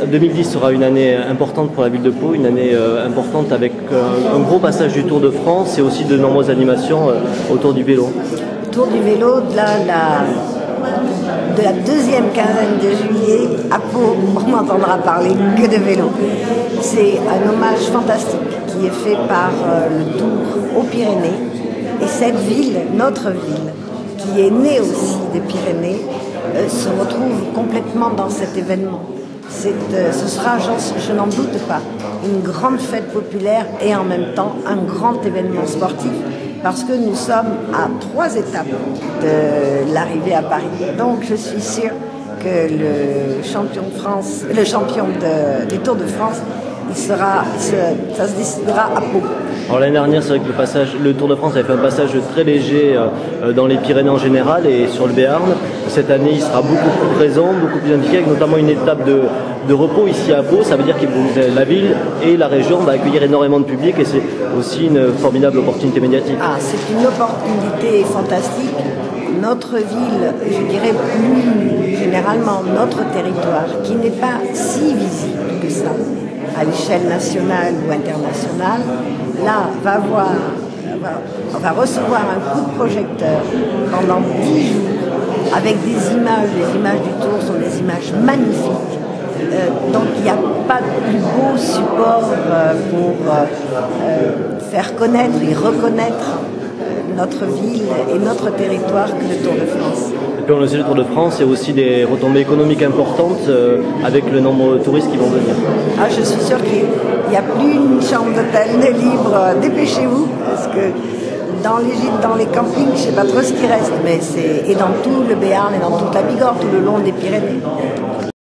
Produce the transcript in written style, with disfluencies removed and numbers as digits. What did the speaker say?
2010 sera une année importante pour la ville de Pau, une année importante avec un gros passage du Tour de France et aussi de nombreuses animations autour du vélo. Tour du vélo, de la deuxième quinzaine de juillet, à Pau, on n'entendra parler que de vélo. C'est un hommage fantastique qui est fait par le Tour aux Pyrénées. Et cette ville, notre ville, qui est née aussi des Pyrénées, se retrouve complètement dans cet événement. Ce sera, je n'en doute pas, une grande fête populaire et en même temps un grand événement sportif parce que nous sommes à 3 étapes de l'arrivée à Paris. Donc je suis sûre que le champion de France, des Tours de France, ça se décidera à Pau. Alors l'année dernière, c'est vrai que le Tour de France avait fait un passage très léger dans les Pyrénées en général et sur le Béarn. Cette année, il sera beaucoup plus présent, beaucoup plus impliqué, avec notamment une étape de repos ici à Pau. Ça veut dire que la ville et la région va accueillir énormément de public et c'est aussi une formidable opportunité médiatique. Ah, c'est une opportunité fantastique. Notre ville, je dirais plus généralement notre territoire, qui n'est pas si visible que ça, à l'échelle nationale ou internationale, là, va recevoir un coup de projecteur pendant 10 jours avec des images. Les images du Tour sont des images magnifiques. Donc il n'y a pas de plus beau support pour faire connaître et reconnaître notre ville et notre territoire que le Tour de France. Et puis on le sait, le Tour de France, il y a aussi des retombées économiques importantes avec le nombre de touristes qui vont venir. Ah, je suis sûre qu'il n'y a plus une chambre d'hôtel de libre. Dépêchez-vous, parce que dans les gîtes, dans les campings, je ne sais pas trop ce qui reste, mais et dans tout le Béarn et dans toute la Bigorre, tout le long des Pyrénées.